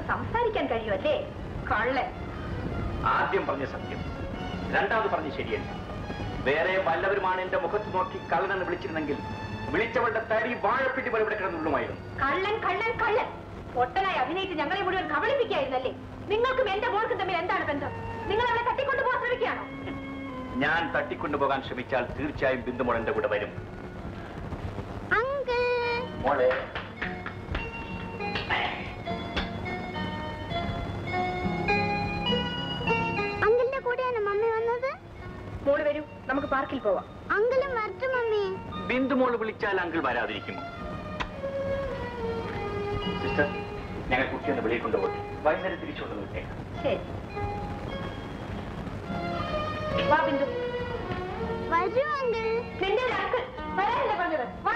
സംസാരിക്കാൻ കഴിയുമല്ലേ? കള്ളൻ. ആദ്യം പറഞ്ഞ സത്യം, രണ്ടാമത് പറഞ്ഞ് ശരിയല്ല. വേറെ വല്ലവരുമാണ് എന്റെ മുഖത്ത് നോക്കി കള്ളനെന്ന് വിളിച്ചിരുന്നെങ്കിൽ വിളിച്ചവളുടെ തടി വാഴപ്പിണ്ടി പോലെ ഇവിടെ കിടന്നുള്ളുമായിരുന്നു. കള്ളൻ കള്ളൻ കള്ളൻ. പൊട്ടനായി അഭിനയിച്ച് ഞങ്ങളെ മുഴുവൻ കബളിപ്പിക്കായിരുന്നല്ലേ? നിങ്ങൾക്കും എന്റെ മോൾക്കും തമ്മിൽ എന്താണ് ബന്ധം? നിങ്ങൾ അവളെ തട്ടിക്കൊണ്ടുപോകാൻ ശ്രമിക്കുകയാണോ? ഞാൻ തട്ടിക്കൊണ്ടുപോകാൻ ശ്രമിച്ചാൽ തീർച്ചയായും ബിന്ദുമോൾ എന്റെ കൂടെ വരും. മോളെ, അങ്കിളിന്റെ കൂടെയാണ് മമ്മി വന്നത്. മോള് വരൂ, നമുക്ക് പാർക്കിൽ പോവാം. അങ്കിളും വരട്ടെ മമ്മി. ബിന്ദുമോൾ വിളിച്ചാൽ അങ്കിൾ വരാതിരിക്കുമോ? സിസ്റ്റർ, ഞങ്ങൾ കുട്ടിയൊന്ന് വെളിയിൽ കൊണ്ടുപോയി വൈകുന്നേരം തിരിച്ചുകൊണ്ടു വിട്ടേക്കാം. ശരി, വാ ബിന്ദു. വരൂ അങ്കിൾ. നിന്റെ അങ്കിൾ വരാനല്ലേ പറഞ്ഞത്? വാ.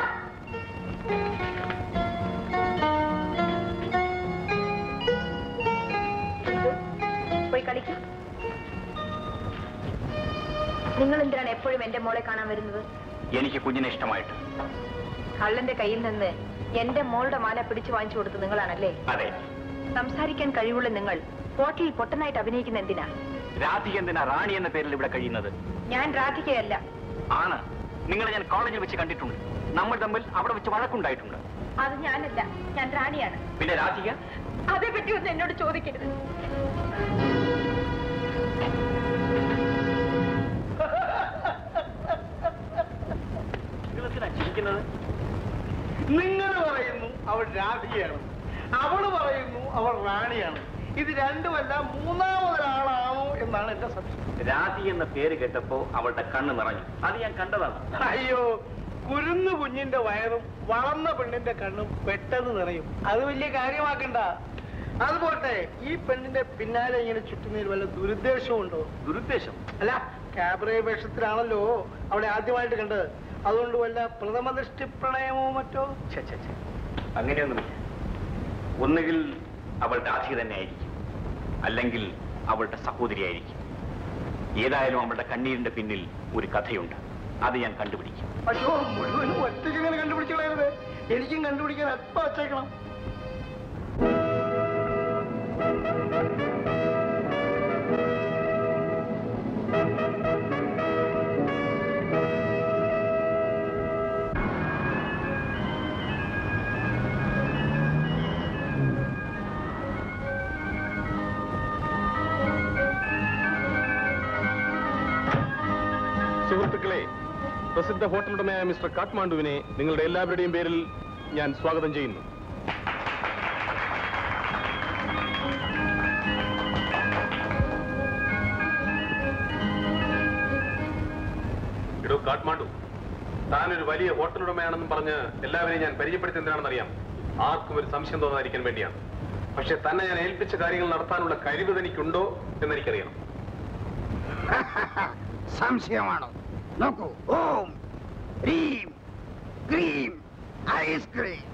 പോയി കളിക്കും. നിങ്ങൾ എന്തിനാണ് എപ്പോഴും എന്റെ മോളെ കാണാൻ വരുന്നത്? എനിക്ക് കുഞ്ഞിനെ ഇഷ്ടമായിട്ട്. കള്ളന്റെ കയ്യിൽ നിന്ന് എന്റെ മോളുടെ മാല പിടിച്ചു വാങ്ങിച്ചു കൊടുത്ത് നിങ്ങളാണല്ലേ? അതെ. സംസാരിക്കാൻ കഴിവുള്ള നിങ്ങൾ ഹോട്ടലിൽ പൊട്ടനായിട്ട് അഭിനയിക്കുന്ന എന്തിനാ? രാധിക എന്തിനാ റാണി എന്ന പേരിൽ ഇവിടെ കഴിയുന്നത്? ഞാൻ രാധികയല്ല. ആണ്. നിങ്ങളെ ഞാൻ കോളേജിൽ വെച്ച് കണ്ടിട്ടുണ്ട്. നമ്മൾ തമ്മിൽ അവിടെ വെച്ച് വഴക്കുണ്ടായിട്ടുണ്ട്. അത് ഞാനല്ല, ഞാൻ റാണിയാണ്. പിന്നെ രാധിക? അതേപറ്റി ഒന്നും എന്നോട് ചോദിക്കരുത്. നിങ്ങൾ പറയുന്നു അവൾ രാധികയാണ്, അവള് പറയുന്നു അവൾ റാണിയാണ്. ഇത് രണ്ടുമല്ല മൂന്നാമതൊരാളാണോ എന്നാണ് എന്റെ സംശയം. രാധി എന്ന പേര് കേട്ടപ്പോ അവളുടെ കണ്ണ് നിറഞ്ഞു. അത് ഞാൻ കണ്ടതാണ്. അയ്യോ, കുരുന്നു കുഞ്ഞിന്റെ വയറും വളർന്ന പെണ്ണിന്റെ കണ്ണും പെട്ടെന്ന് നിറയും. അത് വലിയ കാര്യമാക്കണ്ട. അതുപോട്ടെ, ഈ പെണ്ണിന്റെ പിന്നാലെ ഇങ്ങനെ ചുറ്റുന്നതിൽ വല്ല ദുരുദ്ദേശവും ഉണ്ടോ? ദുരുദ്ദേശം അല്ല, ക്യാബറേ വേഷത്തിലാണല്ലോ അവളെ ആദ്യമായിട്ട് കണ്ടത്. അതുകൊണ്ട് വല്ല പ്രഥമ ദൃഷ്ടി പ്രണയമോ മറ്റോ? അങ്ങനെയൊന്നുമില്ല. ഒന്നുകിൽ അവൾ രാധി തന്നെ ആയിരിക്കും, അല്ലെങ്കിൽ അവളുടെ സഹോദരിയായിരിക്കും. ഏതായാലും അവളുടെ കണ്ണീരിന്റെ പിന്നിൽ ഒരു കഥയുണ്ട്. അത് ഞാൻ കണ്ടുപിടിക്കും. അയ്യോ, മുഴുവനും ഒറ്റയ്ക്ക് ഇങ്ങനെ കണ്ടുപിടിച്ചത്. എനിക്കും കണ്ടുപിടിക്കാൻ അല്പം വച്ചേക്കണം. സുഹൃത്തുക്കളെ, പ്രസിദ്ധ ഹോട്ടൽ ഉടമയായ മിസ്റ്റർ കാഠ്മാണ്ഡുവിനെ നിങ്ങളുടെ എല്ലാവരുടെയും പേരിൽ ഞാൻ സ്വാഗതം ചെയ്യുന്നു. കാഠ്മാണ്ഡു, താനൊരു വലിയ ഹോട്ടൽ ഉടമയാണെന്നും പറഞ്ഞ് എല്ലാവരെയും ഞാൻ പരിചയപ്പെടുത്തി എന്തിനാണെന്നറിയാം. ആർക്കും ഒരു സംശയം തോന്നാതിരിക്കാൻ വേണ്ടിയാണ്. പക്ഷെ തന്നെ ഞാൻ ഏൽപ്പിച്ച കാര്യങ്ങൾ നടത്താനുള്ള കഴിവ് തനിക്കുണ്ടോ എന്നെനിക്കറിയണം. സംശയമാണോ? നോക്കൂ. ഓം ക്രീം ക്രീം ഐസ്ക്രീം.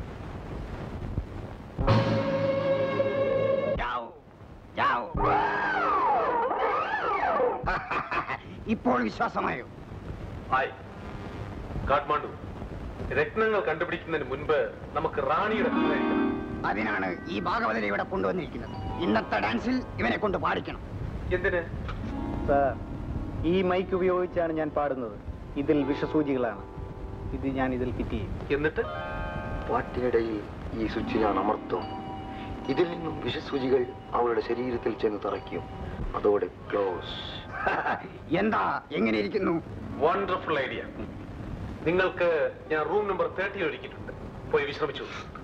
ഇപ്പോൾ വിശ്വാസമായോ? കാഠ്മാണ്ഡു, രത്നങ്ങൾ കണ്ടുപിടിക്കുന്നതിന് മുൻപ് നമുക്ക് റാണിയുടെ കഴിക്കണം. അതിനാണ് ഈ ഭാഗവതരെ ഇവിടെ കൊണ്ടുവന്നിരിക്കുന്നത്. ഇന്നത്തെ ഡാൻസിൽ ഇവനെ കൊണ്ട് പാടിക്കണം. എന്തിന്? സാർ, ഈ മൈക്ക് ഉപയോഗിച്ചാണ് ഞാൻ പാടുന്നത്. ഇതിൽ വിഷസൂചികളാണ്. ഇത് ഞാൻ ഇതിൽ ഫിറ്റ് ചെയ്യും. എന്നിട്ട് പാട്ടിനിടയിൽ ഈ സ്വിച്ച് ഞാൻ അമർത്തും. ഇതിൽ നിന്നും വിഷസൂചികൾ അവളുടെ ശരീരത്തിൽ ചെന്ന് തറയ്ക്കും. അതോടെ ക്ലോസ്. എന്താ, എങ്ങനെ ഇരിക്കുന്നു? Wonderful idea. നിങ്ങൾക്ക് ഞാൻ റൂം നമ്പർ 30 ഒരുക്കിയിട്ടുണ്ട്. പോയി വിശ്രമിച്ചു.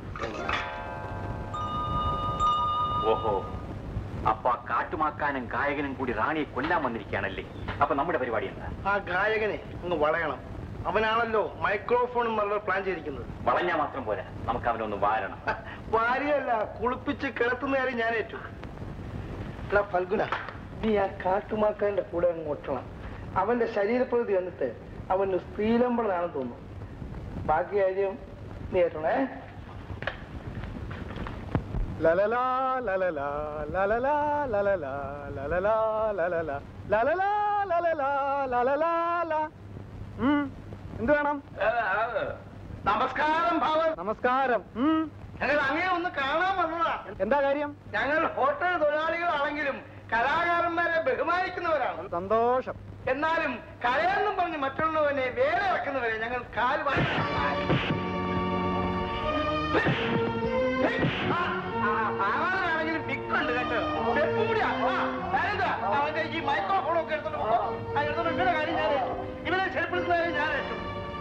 ഓഹോ, അപ്പൊ ആ കാട്ടുമാക്കാനും ഗായകനും കൂടി റാണിയെ കൊല്ലാൻ വന്നിരിക്കുകയാണല്ലേ? അപ്പൊ നമ്മുടെ പരിപാടി എന്താ? ആ ഗായകനെ ഒന്ന് വളയണം. അവനാണല്ലോ മൈക്രോഫോൺ എന്നുള്ള പ്ലാൻ ചെയ്തിരിക്കുന്നത്. വളഞ്ഞാൽ മാത്രം പോരാ, നമുക്ക് അവനൊന്ന് വാരണം. ഭാര്യയല്ല, കുളിപ്പിച്ച് കിടത്തുന്ന കാര്യം ഞാൻ ഏറ്റു. അല്ല ഫൽഗുന, നീ ആ കാട്ടുമാക്കാന്റെ കൂടെ അങ്ങ് ഒട്ടണം. അവന്റെ ശരീരപ്രകൃതി വന്നിട്ട് അവന് സ്ത്രീലമ്പളനാണെന്ന് തോന്നുന്നു. ബാക്കി കാര്യം നീ ഏറ്റണേ. ലലലാ ലലലാ ലലലാ ലലലാ ലലലാ ലലലാ ലലലാ ലലലാ ലലലാ. എന്ത് വേണം? നമസ്കാരം ഭാവൻ. നമസ്കാരം. ഞങ്ങൾ അങ്ങനെ ഒന്ന് കാണാൻ വന്നതാ. എന്താ കാര്യം? ഞങ്ങൾ ഹോട്ടൽ തൊഴിലാളികളാണെങ്കിലും കലാകാരന്മാരെ ബഹുമാനിക്കുന്നവരാണ്. സന്തോഷം. എന്നാലും കലയെന്നും പറഞ്ഞ് മറ്റുള്ളവനെ വേറെ ഇറക്കുന്നവരെ ഞങ്ങൾ ആണെങ്കിലും മിക്കുണ്ട് കേട്ടോ. അവന്റെ ഈ മൈക്രോഫോണൊക്കെ എടുത്തോണ്ട് ഇവരുടെ കാര്യം ഞാൻ ഇവരെ ചെറുപ്പെടുത്തുന്ന കാര്യം ഞാൻ ഏറ്റു.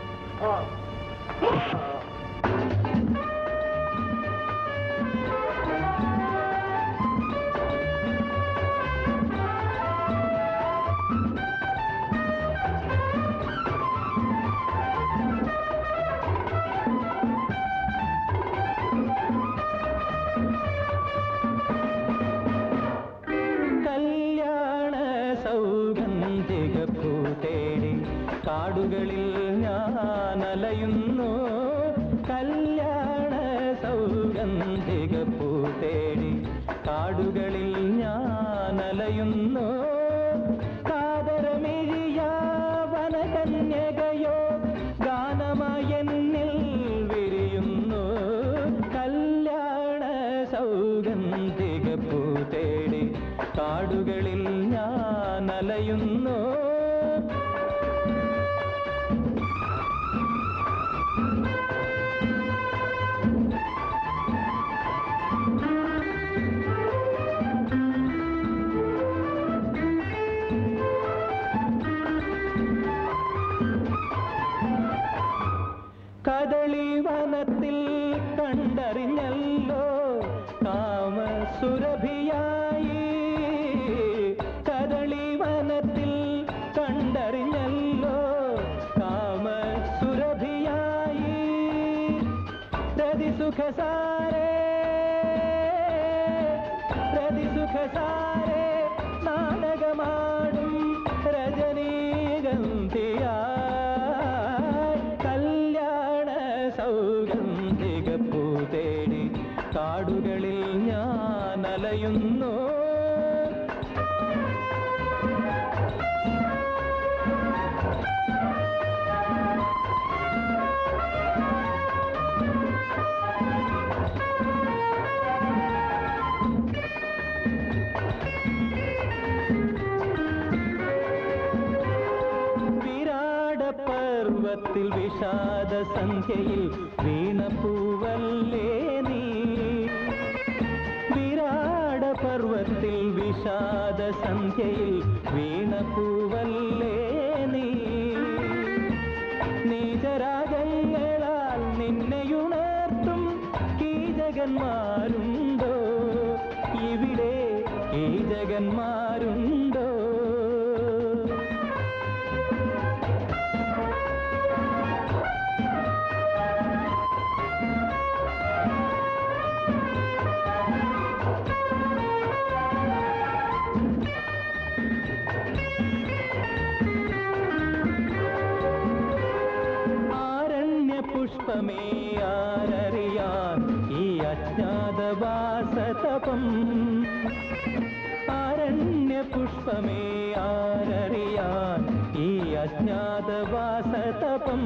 കാടുകളിൽ ഞാനലയുന്നു, കല്യാണ സൗഗന്ധികപ്പൂ തേടി കാടുകളിൽ ഞാനലയുന്നു. കാതരമിഴിയാവനകന്യകയോ ഗാനമായെന്നിൽ വിരിയുന്നു, കല്യാണ സൗഗന്ധികപ്പൂ തേടി കാടുകളിൽ ഞാനലയുന്നു. കദളിവനത്തിൽ കണ്ടറിഞ്ഞല്ലോ കാമസുരഭിയായി, കദളിവനത്തിൽ കണ്ടറിഞ്ഞല്ലോ കാമസുരഭിയായി. രതിസുഖസാരേ രതിസുഖസാരേ നാടകമാടും രജനീഗന്ധിയാ, സൗഗന്ധികപ്പൂ തേടി കാടുകളിൽ ഞാനലയുന്നു. പർവത്തിൽ വിഷാദ സന്ധ്യയിൽ വീണപ്പൂവല്ലേ നീ, വിരാട പർവത്തിൽ വിഷാദ സന്ധ്യയിൽ വീണപ്പൂവല്ലേ നീ. നീചരാഗങ്ങളാൽ നിന്നെയുണർത്തും കീചകന്മാരുണ്ടോ ഇവിടെ, കീചകന്മാരുണ്ടോ? പുഷ്പമേ ആരറിയാൻ ഈ അജ്ഞാതവാസതപം, ആരണ്യ പുഷ്പമേ ആരറിയാൻ ഈ അജ്ഞാതവാസതപം.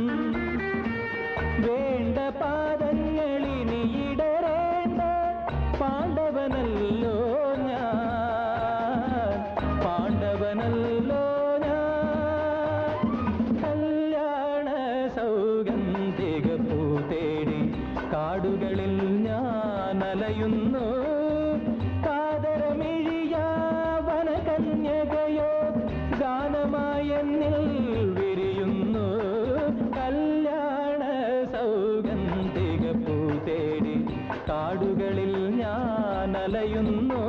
വേണ്ട പാദങ്ങളിനി ഇടരേണ്ട പാണ്ഡവനല്ലോ ഞാൻ, പാണ്ഡവനല്ലോ ഞാൻ. കല്യാണ സൗഗന്ധികപ്പൂ തേടി കാടുകളിൽ ഞാനലയുന്നു, കാതരമിഴിയാവനകന്യകയോ ഗാനമായെന്നിൽ വിരിയുന്നു, കല്യാണ സൗഗന്ധികപ്പൂ തേടി കാടുകളിൽ ഞാനലയുന്നു.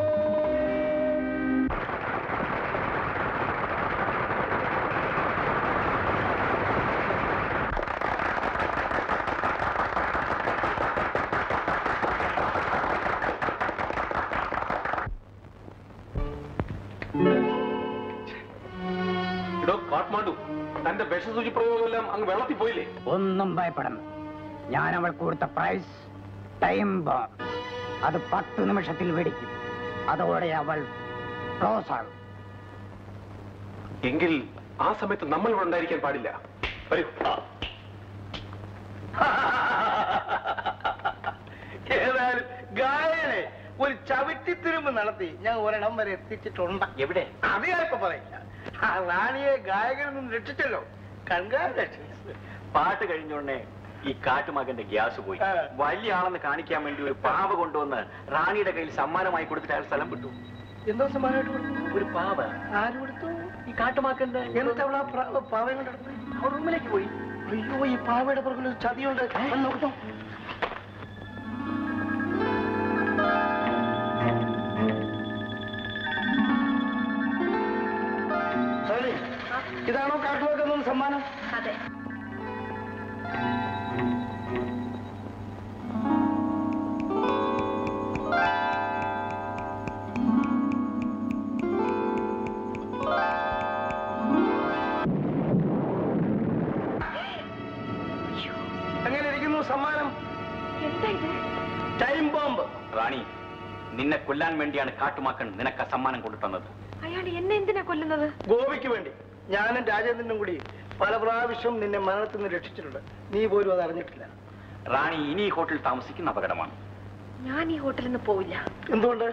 കാഠ്മാണ്ഡു, തന്റെ വിഷസൂചി പ്രയോഗമെല്ലാം അങ്ങ് വെള്ളത്തിൽ പോയില്ലേ? ഒന്നും ഭയപ്പെടണം. ഞാൻ അവൾക്ക് കൊടുത്ത പ്രൈസ് ടൈം ബോംബ്. അത് 10 നിമിഷത്തിൽ വെടിക്കും. അതോടെ അവൾ ക്ലോസ് ആകും. എങ്കിൽ ആ സമയത്ത് നമ്മൾ ഇവിടെ ഉണ്ടായിരിക്കാൻ പാടില്ല. വരൂ. ഒത്തിരിമ്പ് നടത്തി ഞാൻ ഒരിടം വരെ എത്തിച്ചിട്ടുണ്ട്. എവിടെ? അത് ഞാനിപ്പോ പറയില്ല. ആ റാണിയെ ഗായകരിൽ നിന്ന് രക്ഷിച്ചല്ലോ. കൺഗ്രാറ്റുലേഷൻസ്. പാട്ട് കഴിഞ്ഞോടനെ ഈ കാട്ടുമകന്റെ ഗ്യാസ് പോയി. വലിയ ആളെന്ന് കാണിക്കാൻ വേണ്ടി ഒരു പാവ കൊണ്ടുവന്ന് റാണിയുടെ കയ്യിൽ സമ്മാനമായി കൊടുത്തിട്ട് അയാൾ സ്ഥലം വിട്ടു. എന്തോ സമ്മാനമായിട്ട് കൊടുത്തു? ഒരു പാവ. ആര് കൊടുത്തു? ഈ കാട്ടുമാക്കന്റെ. എന്നിട്ട് അവൾ ആ പാവയും കൊണ്ടെടുത്തു. അവൾ റൂമിലേക്ക് പോയി. അയ്യോ, ഈ പാവയുടെ പുറകിൽ ഒരു ചതിയുണ്ട്. നോക്കട്ടോ. ഇതാണോ കാട്ടുമാക്കുന്ന സമ്മാനം? അതെ. എങ്ങനെ ഇരിക്കുന്നു സമ്മാനം? എന്താ ഇത്? Time bomb. റാണി, നിന്നെ കൊല്ലാൻ വേണ്ടിയാണ് കാട്ടുമാക്കൻ നിനക്ക് സമ്മാനം കൊണ്ടു തന്നത്. അയാൾ എന്നെ എന്തിനാ കൊല്ലുന്നത്? ഗോപിക്ക് വേണ്ടി. ഞാനും രാജേന്ദ്രനും കൂടി പല പ്രാവശ്യം നിന്നെ മരണത്തിൽ നിന്ന് രക്ഷിച്ചിട്ടുണ്ട്. നീ പോലും അത് അറിഞ്ഞിട്ടില്ല. റാണി ഇനി ഈ ഹോട്ടലിൽ താമസിക്കുന്ന അപകടമാണ്. ഞാൻ ഈ ഹോട്ടലിൽ നിന്ന് പോവില്ല. എന്തുകൊണ്ട്?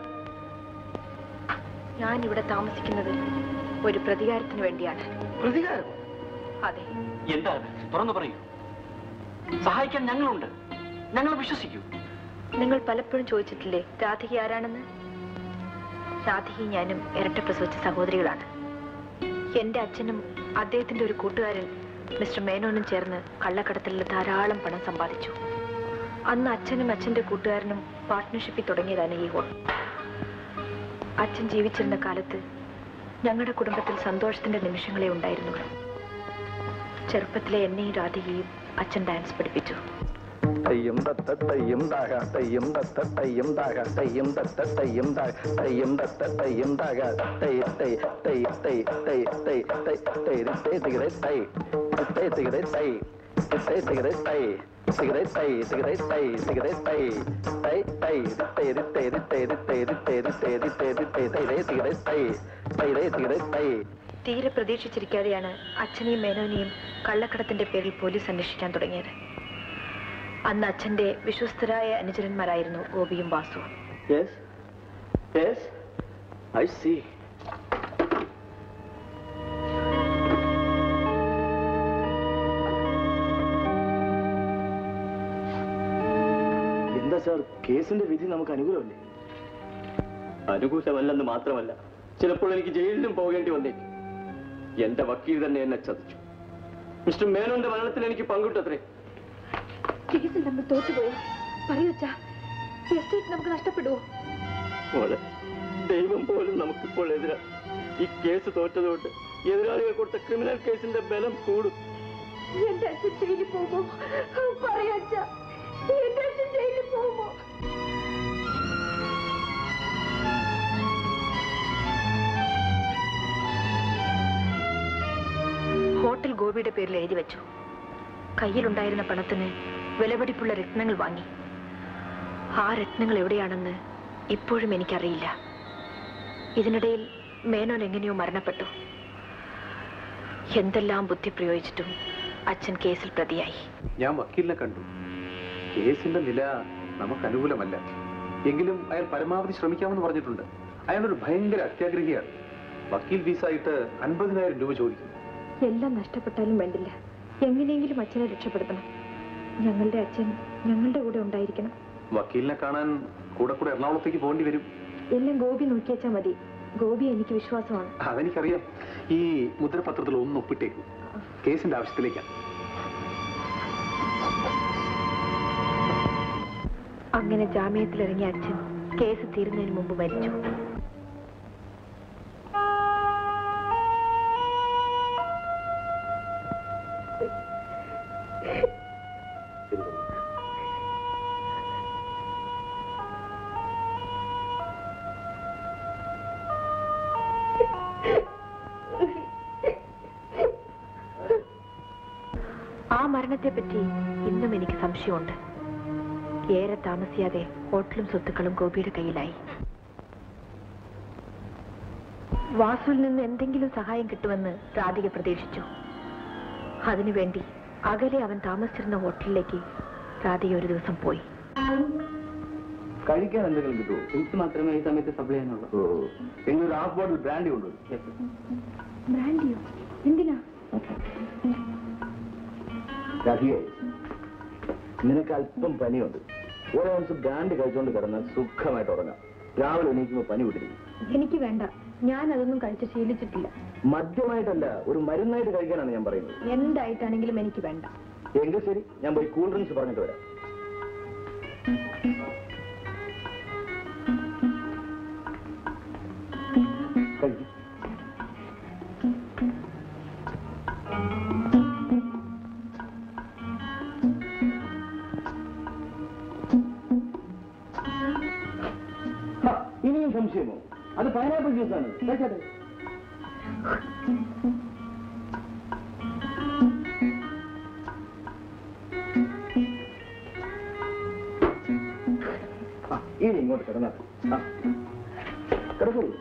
ഞാൻ ഇവിടെ താമസിക്കുന്നത് ഒരു പ്രതികാരത്തിന് വേണ്ടിയാണ്. പ്രതികാരം? അതെ. എന്താ തുറന്നു പറയൂ. സഹായിക്കാൻ ഞങ്ങളുണ്ട്. ഞങ്ങൾ വിശ്വസിക്കൂ. നിങ്ങൾ പലപ്പോഴും ചോദിച്ചിട്ടില്ലേ രാധിക ആരാണെന്ന്? രാധികയും ഞാനും ഇരട്ട പ്രസവിച്ച സഹോദരികളാണ്. എന്റെ അച്ഛനും അദ്ദേഹത്തിന്റെ ഒരു കൂട്ടുകാരൻ മിസ്റ്റർ മേനോനും ചേർന്ന് കള്ളക്കടത്തിൽ ധാരാളം പണം സമ്പാദിച്ചു. അന്ന് അച്ഛനും അച്ഛന്റെ കൂട്ടുകാരനും പാർട്ട്ണർഷിപ്പിൽ തുടങ്ങിയതാണ് ഈ ഹോട്ടൽ. അച്ഛൻ ജീവിച്ചിരുന്ന കാലത്ത് ഞങ്ങളുടെ കുടുംബത്തിൽ സന്തോഷത്തിന്റെ നിമിഷങ്ങളെ ഉണ്ടായിരുന്നുള്ളൂ. ചെറുപ്പത്തിലെ എന്നെയും രാധികയും അച്ഛൻ ഡാൻസ് പഠിപ്പിച്ചു. തയ്യം തത്ത തയ്യം താക തയ്യം തത്ത തയ്യം താക തയ്യം തത്ത തയ്യം താക തയ്യം തത്ത തയ്യം താക തൈ തൈ തൈ തൈ തൈ തൈ തൈ തൈ തൈ തിഗരെ തൈ തൈ തിഗരെ തൈ തൈ തിഗരെ തൈ തിഗരെ തൈ തിഗരെ തൈ തിഗരെ തൈ തൈ തൈ തൈ തൈ തൈ തൈ തൈ തൈ തൈ തൈ തിഗരെ തൈ തൈ തിഗരെ തൈ. തീരെ പ്രതീക്ഷിച്ചിരിക്കാതെയാണ് അച്ഛനെയും മേനോനെയും കള്ളക്കടത്തിന്റെ പേരിൽ പോലീസ് അന്വേഷിക്കാൻ തുടങ്ങിയത്. അന്ന് അച്ഛന്റെ വിശ്വസ്തരായ അനുചരന്മാരായിരുന്നു ഗോപിയും വാസുവും. Yes. Yes. I see. എന്താ സാർ, കേസിന്റെ വിധി നമുക്ക് അനുകൂലമല്ലേ? അനുകൂലമല്ലെന്ന് മാത്രമല്ല, ചിലപ്പോൾ എനിക്ക് ജയിലിലും പോകേണ്ടി വന്നേക്കും. എന്റെ വക്കീൽ തന്നെ എന്നെ ചതിച്ചു. മിസ്റ്റർ മേനോന്റെ മരണത്തിൽ എനിക്ക് പങ്കിട്ടത്രേ. കേസിൽ നമ്മൾ തോറ്റുപോയോ? പറയൂച്ചാ, എസ്റ്റേറ്റ് നമുക്ക് നഷ്ടപ്പെടുവോ? മോളെ, ദൈവം പോലും നമുക്കിപ്പോൾ എതിരാ. ഈ കേസ് തോറ്റതുകൊണ്ട് എതിരാളികൾ കൊടുത്ത ക്രിമിനൽ കേസിന്റെ ബലം കൂടും. എന്റെ അച്ഛൻ ജയിലിൽ പോകുമോ? പറയൂച്ചാ, എന്റെ അച്ഛൻ ജയിലിൽ പോകുമോ? ഹോട്ടൽ ഗോപിയുടെ പേരിൽ എഴുതി വെച്ചു. കയ്യിലുണ്ടായിരുന്ന പണത്തിന് വിലപിടിപ്പുള്ള രത്നങ്ങൾ വാങ്ങി. ആ രത്നങ്ങൾ എവിടെയാണെന്ന് ഇപ്പോഴും എനിക്കറിയില്ല. ഇതിനിടയിൽ മേനോൻ എങ്ങനെയോ മരണപ്പെട്ടു. എന്തെല്ലാം ബുദ്ധി പ്രയോഗിച്ചിട്ടും അച്ഛൻ കേസിൽ പ്രതിയായി. ഞാൻ വക്കീലിനെ കണ്ടു. കേസിന്റെ നില നമുക്ക് അനുകൂലമല്ല. എങ്കിലും അയാൾ പരമാവധി ശ്രമിക്കാമെന്ന് പറഞ്ഞിട്ടുണ്ട്. അയാളൊരു ഭയങ്കര അത്യാഗ്രഹിയാണ്. വക്കീൽ ഫീസായിട്ട് 50,000 രൂപ ചോദിക്കുന്നു. എല്ലാം നഷ്ടപ്പെട്ടാലും വേണ്ടില്ല, എങ്ങനെയെങ്കിലും അച്ഛനെ രക്ഷപ്പെടുത്തണം. ഞങ്ങളുടെ അച്ഛൻ ഞങ്ങളുടെ കൂടെ ഉണ്ടായിരിക്കണം. വക്കീലിനെ കാണാൻ കൂടെ കൂടെ എറണാകുളത്തേക്ക് പോകേണ്ടി വരും. എല്ലാം ഗോപി നോക്കിയച്ചാ മതി. ഗോപി എനിക്ക് വിശ്വാസമാണ്. അതെനിക്കറിയാം. ഈ മുദ്രപത്രത്തിൽ ഒന്ന് ഒപ്പിട്ടേക്കും. കേസിന്റെ ആവശ്യത്തിലേക്കാണ്. അങ്ങനെ ജാമ്യത്തിലിറങ്ങിയ അച്ഛൻ കേസ് തീരുന്നതിന് മുമ്പ് മരിച്ചു. ആ മരണത്തെപ്പറ്റി ഇന്നും എനിക്ക് സംശയമുണ്ട്. ഏറെ താമസിയാതെ ഹോട്ടലും സ്വത്തുക്കളും ഗോപിയുടെ കയ്യിലായി. വാസുവിൽ നിന്ന് എന്തെങ്കിലും സഹായം കിട്ടുമെന്ന് രാധിക പ്രതീക്ഷിച്ചു. അതിനുവേണ്ടി അകലെ അവൻ താമസിച്ചിരുന്ന ഹോട്ടലിലേക്ക് രാധിക ഒരു ദിവസം പോയി. കഴിക്കാൻ എന്തെങ്കിലും കിട്ടുമോ? ഡ്രിങ്ക്സ് മാത്രമേ ഈ സമയത്ത് സപ്ലൈ ചെയ്യാനുള്ളൂ. ഓ, എങ്കിലൊരു ഹാഫ് ബോട്ടിൽ ബ്രാൻഡി കൊണ്ടുവരും. ബ്രാൻഡിയോ? എന്തിനാ? രാധികേ, നിനക്ക് അല്പം പനിയുണ്ട്. ഒരൗൺസ് ബ്രാൻഡ് കഴിച്ചുകൊണ്ട് കിടന്നാൽ സുഖമായിട്ട് ഉറങ്ങാം. രാവിലെ എണീക്കുമ്പോൾ പനി വിട്ടിരിക്കും. എനിക്ക് വേണ്ട, ഞാൻ അതൊന്നും കഴിച്ച് ശീലിച്ചിട്ടില്ല. മദ്യമായിട്ടല്ല, ഒരു മരുന്നായിട്ട് കഴിക്കാനാണ് ഞാൻ പറയുന്നത്. എന്തായിട്ടാണെങ്കിലും എനിക്ക് വേണ്ട. എങ്കിൽ ശരി, ഞാൻ പോയി കൂൾ ഡ്രിങ്ക്സ് പറഞ്ഞിട്ട് വരാം. ഇനിയും സംശയമോ? അത് പൈനാപ്പിൾ ജ്യൂസാണ്. കഴിച്ചോട്ടെ. ഇനി ഇങ്ങോട്ട് കിടന്നാട്ടെ. കിടക്കുള്ളൂ.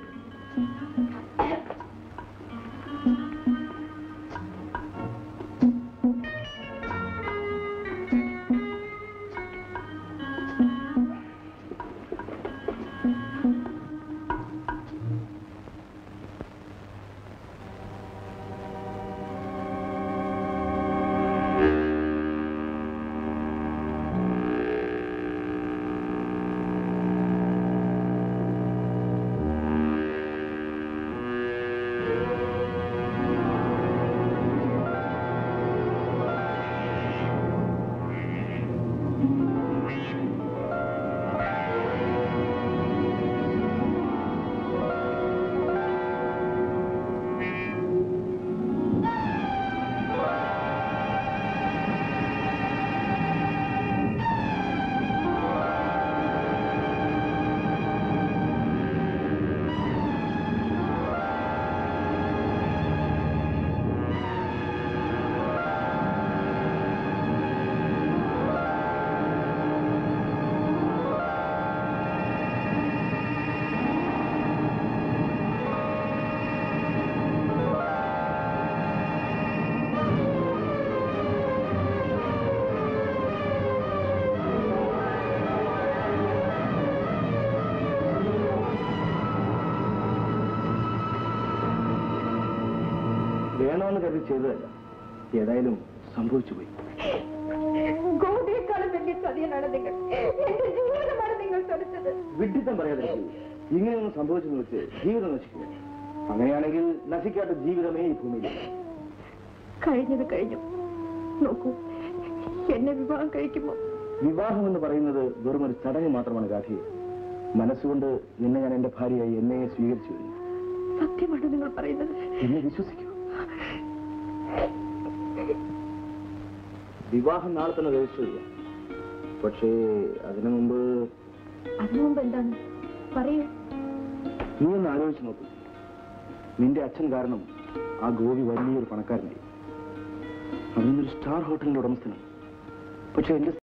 വേണമെന്ന് കരുതി ചെയ്തതല്ല. ഏതായാലും സംഭവിച്ചു പോയി. ഗോപിയെക്കാളും വലിയ ചതിയനാണ് നിങ്ങൾ. എന്റെ ജീവിതമാണ് നിങ്ങൾ തൊലിച്ചത്. വിഡ്ഢിത്തം പറയാതെ ഇങ്ങനെയൊന്നും സംഭവിച്ചെന്ന് വെച്ച് ജീവിതം നശിക്കുക. അങ്ങനെയാണെങ്കിൽ നശിക്കാത്ത ജീവിതമേ ഈ ഭൂമിയിൽ. കഴിഞ്ഞത് കഴിഞ്ഞു. നോക്കൂ, എന്നെ വിവാഹം കഴിക്കുമോ? വിവാഹം എന്ന് പറയുന്നത് വെറും ഒരു ചടങ്ങ് മാത്രമാണ് ഗാഠിയെ. മനസ്സുകൊണ്ട് എന്നെ ഞാൻ എന്റെ ഭാര്യയായി എന്നെ സ്വീകരിച്ചു കഴിഞ്ഞു. സത്യമാണ് നിങ്ങൾ പറയുന്നത്. എന്നെ വിശ്വസിക്കൂ. വിവാഹം നാളെ തന്നെ രജിസ്റ്റർ ചെയ്യാം. പക്ഷേ അതിനു മുമ്പ് എന്താണ് പറയൂ. നീ ഒന്ന് ആലോചിച്ച് നോക്കൂ. നിന്റെ അച്ഛൻ കാരണം ആ ഗോപി വലിയൊരു പണക്കാരനായി. അവനൊരു സ്റ്റാർ ഹോട്ടലിന്റെ ഉടമസ്ഥനാണ്. പക്ഷെ എന്റെ